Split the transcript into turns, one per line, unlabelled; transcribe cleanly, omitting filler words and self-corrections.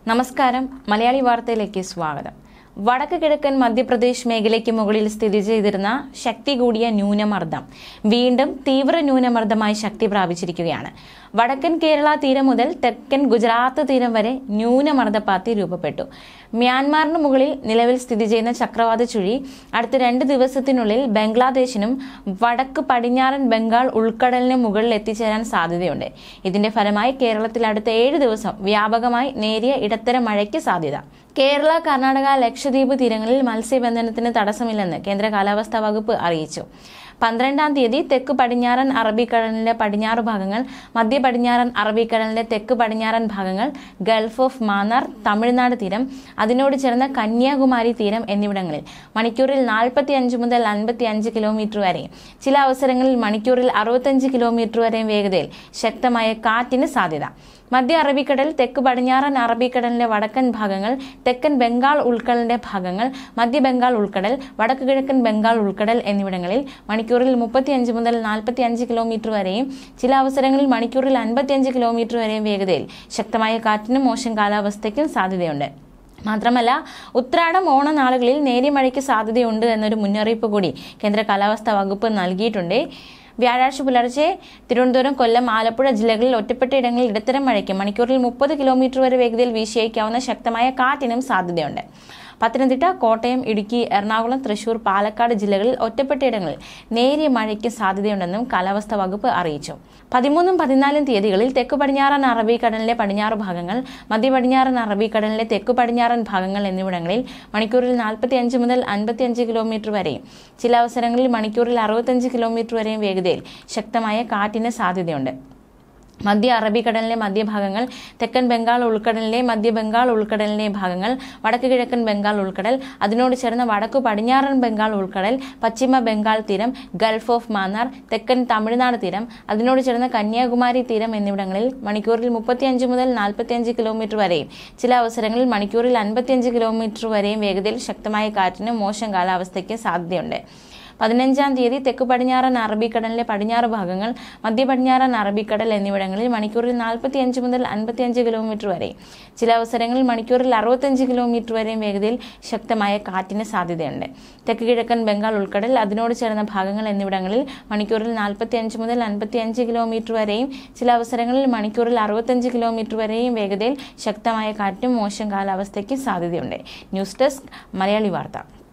നമസ്കാരം മലയാളി വാർത്തയിലേക്ക് സ്വാഗതം. വടക്ക് കിഴക്കൻ മധ്യപ്രദേശ് മേഖലയ്ക്ക് മുകളിൽ സ്ഥിതി ചെയ്തിരുന്ന ശക്തി കൂടിയ ന്യൂനമർദ്ദം വീണ്ടും തീവ്ര ന്യൂനമർദ്ദമായി ശക്തി പ്രാപിച്ചിരിക്കുകയാണ്. വടക്കൻ കേരള തീരം മുതൽ തെക്കൻ ഗുജറാത്ത് തീരം വരെ ന്യൂനമർദ്ദപാത്തി രൂപപ്പെട്ടു. മ്യാൻമാറിന് മുകളിൽ നിലവിൽ സ്ഥിതി ചെയ്യുന്ന ചക്രവാത ചുഴി അടുത്ത 2 ദിവസത്തിനുള്ളിൽ ബംഗ്ലാദേശിനും വടക്ക് പടിഞ്ഞാറൻ ബംഗാൾ ഉൾക്കടലിനും മുകളിൽ എത്തിച്ചേരാൻ സാധ്യതയുണ്ട്. ഇതിന്റെ ഫലമായി കേരളത്തിൽ അടുത്ത 7 ദിവസം വ്യാപകമായി നേരിയ ഇടത്തരം മഴയ്ക്ക് സാധ്യത. കേരള, കർണാടക, ലക്ഷദ്വീപ് തീരങ്ങളിൽ മത്സ്യബന്ധനത്തിന് തടസ്സമില്ലെന്ന് കേന്ദ്ര കാലാവസ്ഥാ വകുപ്പ് അറിയിച്ചു. 12-ാം തീയതി തെക്ക് പടിഞ്ഞാറൻ അറബിക്കടലിന്റെ പടിഞ്ഞാറ് ഭാഗങ്ങൾ, മധ്യ പടിഞ്ഞാറൻ അറബിക്കടലിന്റെ തെക്ക് പടിഞ്ഞാറൻ ഭാഗങ്ങൾ, ഗൾഫ് ഓഫ് മാന്നാർ, തമിഴ്നാട് തീരം, അതിനോട് ചേർന്ന കന്യാകുമാരി തീരം എന്നിവിടങ്ങളിൽ മണിക്കൂറിൽ 45 മുതൽ 55 കിലോമീറ്റർ വരെയും ചില അവസരങ്ങളിൽ മണിക്കൂറിൽ 65 കിലോമീറ്റർ വരെയും വേഗതയിൽ ശക്തമായ കാറ്റിന് സാധ്യത. മധ്യ അറബിക്കടൽ, തെക്ക് പടിഞ്ഞാറൻ അറബിക്കടലിന്റെ വടക്കൻ ഭാഗങ്ങൾ, തെക്കൻ ബംഗാൾ ഉൾക്കടലിന്റെ ഭാഗങ്ങൾ, മധ്യ ബംഗാൾ ഉൾക്കടൽ, വടക്ക് കിഴക്കൻ ബംഗാൾ ഉൾക്കടൽ എന്നിവിടങ്ങളിൽ മണിക്കൂറിൽ 35 മുതൽ 45 കിലോമീറ്റർ വരെയും ചില അവസരങ്ങളിൽ മണിക്കൂറിൽ 55 കിലോമീറ്റർ വരെയും വേഗതയിൽ ശക്തമായ കാറ്റിനും മോശം കാലാവസ്ഥയ്ക്കും സാധ്യതയുണ്ട്. മാത്രമല്ല, ഉത്രാടം, ഓണനാളുകളിൽ നേരിയ മഴയ്ക്ക് സാധ്യതയുണ്ട് എന്നൊരു മുന്നറിയിപ്പ് കൂടി കേന്ദ്ര കാലാവസ്ഥാ വകുപ്പ് നൽകിയിട്ടുണ്ട്. വ്യാഴാഴ്ച പുലർച്ചെ തിരുവനന്തപുരം, കൊല്ലം, ആലപ്പുഴ ജില്ലകളിൽ ഒറ്റപ്പെട്ട ഇടങ്ങളിൽ ഇടത്തരം മഴയ്ക്ക് മണിക്കൂറിൽ 30 കിലോമീറ്റർ വരെ വേഗതയിൽ വീശിയേക്കാവുന്ന ശക്തമായ കാറ്റിനും സാധ്യതയുണ്ട്. പത്തനംതിട്ട, കോട്ടയം, ഇടുക്കി, എറണാകുളം, തൃശൂർ, പാലക്കാട് ജില്ലകളിൽ ഒറ്റപ്പെട്ട ഇടങ്ങളിൽ നേരിയ മഴയ്ക്ക് സാധ്യതയുണ്ടെന്നും കാലാവസ്ഥാ വകുപ്പ് അറിയിച്ചു. 13ഉം 14ഉം തീയതികളിൽ തെക്ക് പടിഞ്ഞാറൻ അറബിക്കടലിന്റെ പടിഞ്ഞാറ് ഭാഗങ്ങൾ, മധ്യ പടിഞ്ഞാറൻ അറബിക്കടലിന്റെ തെക്ക് പടിഞ്ഞാറൻ ഭാഗങ്ങൾ എന്നിവിടങ്ങളിൽ മണിക്കൂറിൽ 45 മുതൽ 55 കിലോമീറ്റർ വരെയും ചില അവസരങ്ങളിൽ മണിക്കൂറിൽ 65 കിലോമീറ്റർ വരെയും വേഗതയിൽ ശക്തമായ കാറ്റിന് സാധ്യതയുണ്ട്. മധ്യ അറബിക്കടലിന്റെ മധ്യഭാഗങ്ങൾ, തെക്കൻ ബംഗാൾ ഉൾക്കടലിലെ മധ്യ ബംഗാൾ ഉൾക്കടലിന്റെ ഭാഗങ്ങൾ, വടക്ക് കിഴക്കൻ ബംഗാൾ ഉൾക്കടൽ, അതിനോട് ചേർന്ന വടക്കു പടിഞ്ഞാറൻ ബംഗാൾ ഉൾക്കടൽ, പശ്ചിമ ബംഗാൾ തീരം, ഗൾഫ് ഓഫ് മാന്നാർ, തെക്കൻ തമിഴ്നാട് തീരം, അതിനോട് ചേർന്ന കന്യാകുമാരി തീരം എന്നിവിടങ്ങളിൽ മണിക്കൂറിൽ 35 മുതൽ 45 കിലോമീറ്റർ വരെയും ചില അവസരങ്ങളിൽ മണിക്കൂറിൽ 55 കിലോമീറ്റർ വരെയും വേഗതയിൽ ശക്തമായ കാറ്റിനും മോശം കാലാവസ്ഥയ്ക്ക് സാധ്യതയുണ്ട്. 15-ാം തീയതി തെക്ക് പടിഞ്ഞാറൻ അറബിക്കടലിലെ പടിഞ്ഞാറ് ഭാഗങ്ങൾ, മധ്യ പടിഞ്ഞാറൻ അറബിക്കടൽ എന്നിവിടങ്ങളിൽ മണിക്കൂറിൽ 45 മുതൽ 55 കിലോമീറ്റർ വരെയും ചില അവസരങ്ങളിൽ മണിക്കൂറിൽ 65 കിലോമീറ്റർ വരെയും വേഗതയിൽ ശക്തമായ കാറ്റിന് സാധ്യതയുണ്ട്. തെക്ക് കിഴക്കൻ ബംഗാൾ ഉൾക്കടൽ, അതിനോട് ചേർന്ന ഭാഗങ്ങൾ എന്നിവിടങ്ങളിൽ മണിക്കൂറിൽ 45 മുതൽ 55 കിലോമീറ്റർ വരെയും ചില അവസരങ്ങളിൽ മണിക്കൂറിൽ 65 കിലോമീറ്റർ വരെയും വേഗതയിൽ ശക്തമായ കാറ്റും മോശം കാലാവസ്ഥയ്ക്ക് സാധ്യതയുണ്ട്. ന്യൂസ് ഡെസ്ക്, മലയാളി വാർത്ത.